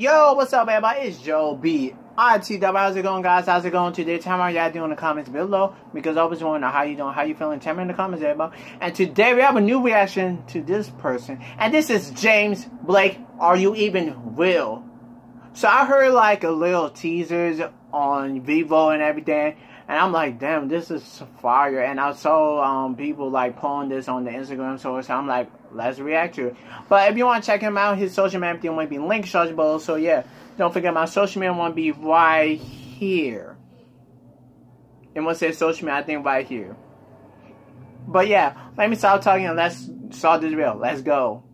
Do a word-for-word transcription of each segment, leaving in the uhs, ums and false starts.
Yo, what's up, everybody? It's Joe B. Alright, T W, how's it going, guys? How's it going today? Tell me how y'all doing in the comments below, because I always want to know how you doing, how you feeling. Tell me in the comments, everybody. And today we have a new reaction to this person, and this is James Blake. Are you even real? So I heard like a little teasers on Vivo and everything, and I'm like, damn, this is fire. And I saw um, people like pulling this on the Instagram story, so I'm like, let's react to it. But if you want to check him out, his social media, everything will be linked search below. So yeah, don't forget my social media will be right here. And we'll say social media, I think right here. But yeah, let me stop talking and let's start this video. Let's go.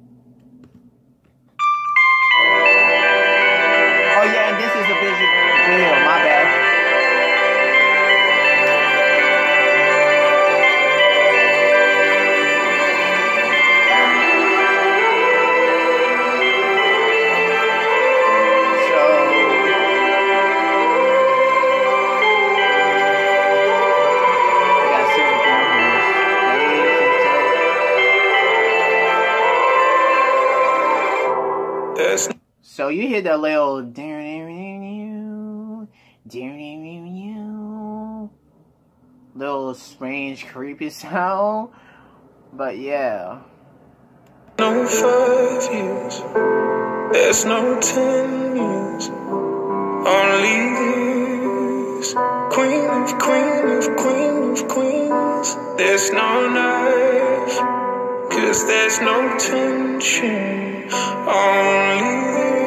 Oh yeah, and this is a visual video, my bad. So you hear the little little strange creepy sound, but yeah. No five years, there's no ten years, only this. Queen of queen of queen of queens. There's no knife, cause there's no tension, only this.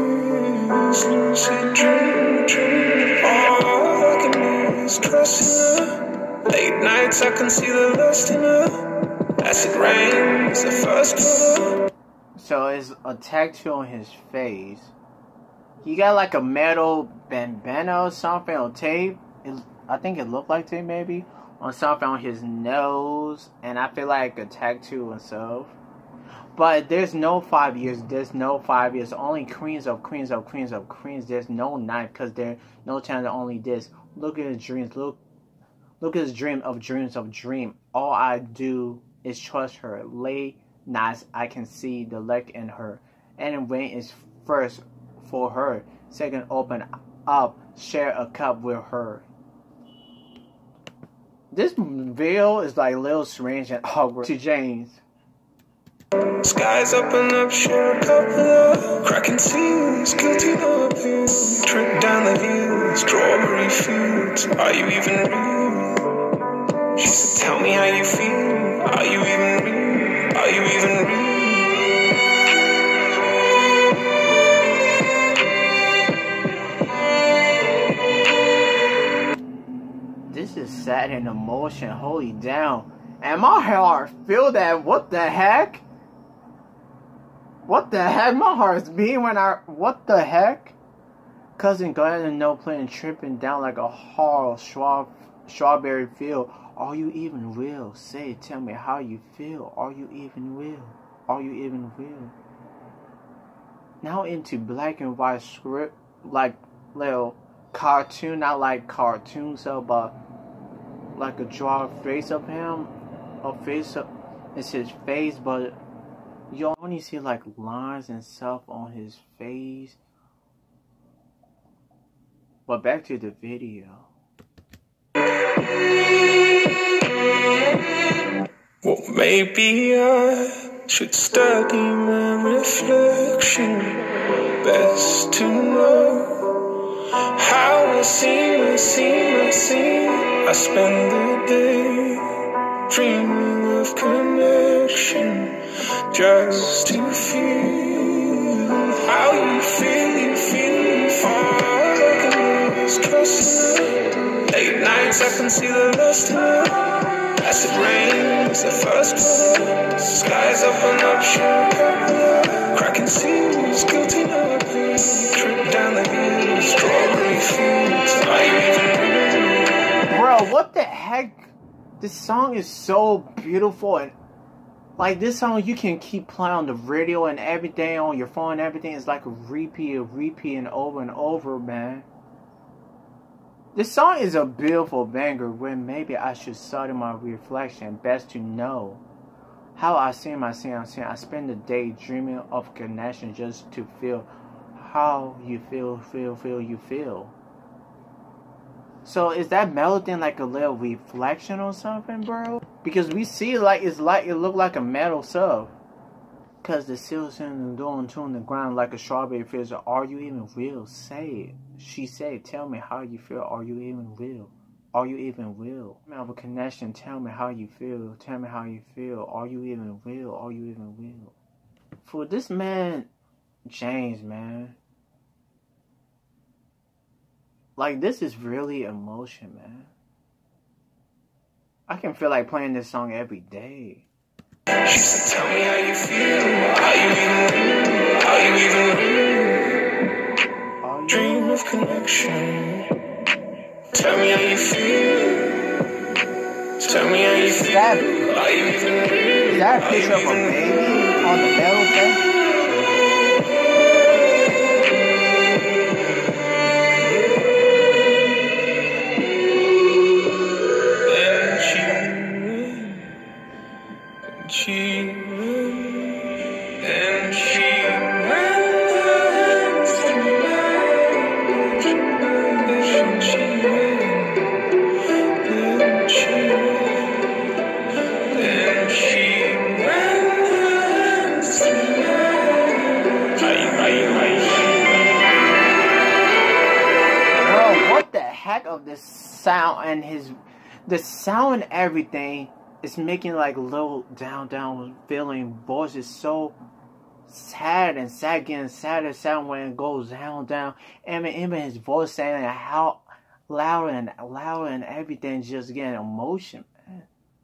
Lucid dream, dream. All I can do is trust in her. Late nights I can see the lust in her. Acid rain is the first color. So it's a tattoo on his face. He got like a metal bandana or something on tape. It, I think it looked like tape maybe. On something on his nose. And I feel like a tattoo and stuff. But there's no five years. There's no five years. Only queens of queens of queens of queens. There's no knife because there's no chance. Only this. Look at his dreams. Look, look at his dream of dreams of dream. All I do is trust her. Late nights I can see the light in her. And rain is first for her. Second, open up, share a cup with her. This video is like a little strange and awkward to James. Skies open up, share a cup of love. Cracking seas, guilty of you. Trip down the hill, strawberry fields. Are you even real? She said, tell me how you feel. Are you even real? Are you even real? This is sad and emotion, holy down. And my heart feel that, what the heck? What the heck? My heart's beating when I... What the heck? Cousin Glenn and no playing tripping down like a hard straw, strawberry field. Are you even real? Say, tell me how you feel. Are you even real? Are you even real? Now into black and white script, like little cartoon, not like cartoon so, but like a draw face of him, a face of... It's his face, but... You only see like lines and stuff on his face. But back to the video. Well, maybe I should study my reflection. Best to know how I seem, I seem, I seem. I spend the day dreaming of connection. Just to feel how you feel, you feel, you feel. All I can do is trust in her. Late nights I can see the lust in her. Acid rain is the first color. Skies open up, share. Cracking seas, guilty of it. Trip down the hill, strawberry fields. Are you even real? Bro, what the heck? This song is so beautiful and like this song you can keep playing on the radio and everything on your phone and everything. It's like a repeat, repeat and over and over, man. This song is a beautiful banger when maybe I should study my reflection. Best to know how I see my see I see I spend the day dreaming of connection just to feel how you feel, feel, feel, you feel. So is that melody thing like a little reflection or something, bro? Because we see like it's like it look like a metal sub. Cause the sills in the door and tune the ground like a strawberry fields. Are you even real? Say it. She said, tell me how you feel. Are you even real? Are you even real? I have a connection. Tell me how you feel. Tell me how you feel. Are you even real? Are you even real? For this man, James, man. Like, this is really emotion, man. I can feel like playing this song every day. She said, tell me how you feel. Are you even, are you even real? Are you Dream of connection. Tell me how you feel. Tell me how you feel. that, Are you even real? is that a picture of a baby on the metal thing? She and she ran through life, and she and she and she ran through life. Bro, what the heck of this sound and his, the sound and everything. It's making like low down down feeling. Voice is so sad and sad, getting sadder sound when it goes down down. And even his voice saying how louder and louder and everything, just getting emotion, man.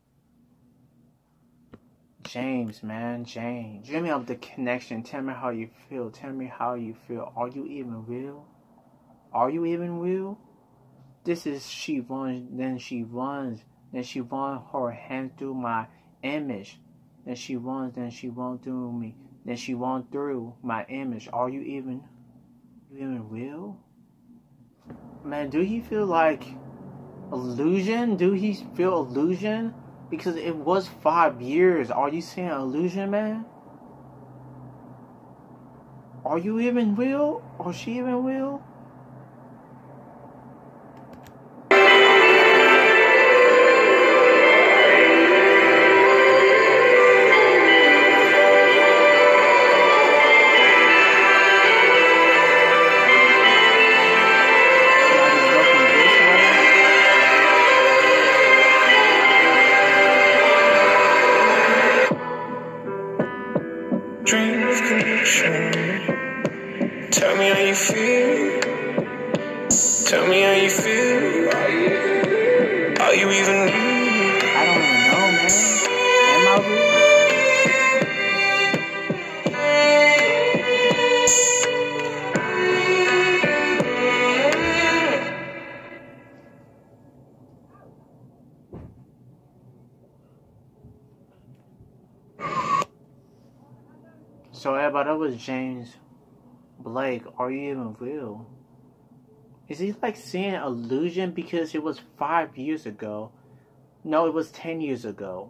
James, man, James. Dreaming of the connection. Tell me how you feel. Tell me how you feel. Are you even real? Are you even real? This is she runs, then she runs. Then she runs her hand through my image. Then she runs, then she runs through me. Then she runs through my image. Are you even, you even real? Man, do he feel like illusion? Do he feel illusion? Because it was five years. Are you seeing illusion, man? Are you even real? Or she even real? Dream of connection. Tell me how you feel. Tell me how you feel. Are you even real? I don't even know, man. Am I real? So everybody, that was James Blake. Are you even real? Is he like seeing illusion because it was five years ago? No, it was ten years ago.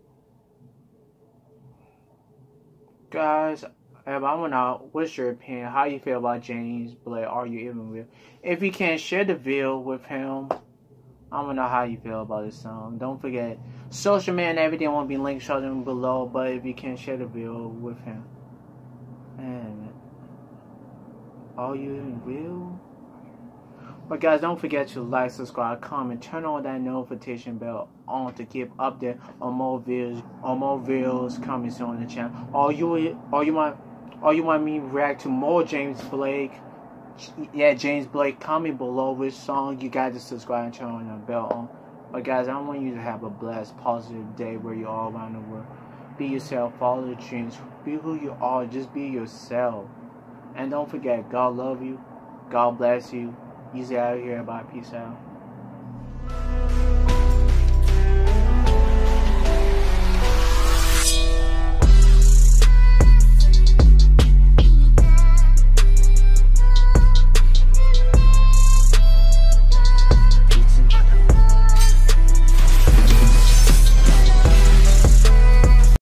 Guys, everybody, I wanna, what's your opinion? How you feel about James Blake? Are you even real? If you can share the video with him, I wanna know how you feel about this song. Don't forget, social media and everything won't be linked shown below, but if you can share the video with him. Man, are you even real? But guys, don't forget to like, subscribe, comment, turn on that notification bell on to keep updated on more videos, on more videos coming soon on the channel. Or you, or you want, or you want me to react to more James Blake? Yeah, James Blake. Comment below which song you guys to subscribe and turn on the bell on. But guys, I want you to have a blessed, positive day where you're all around the world. Be yourself, follow the dreams, be who you are, just be yourself. And don't forget, God love you, God bless you. Easy out here, bye, peace out.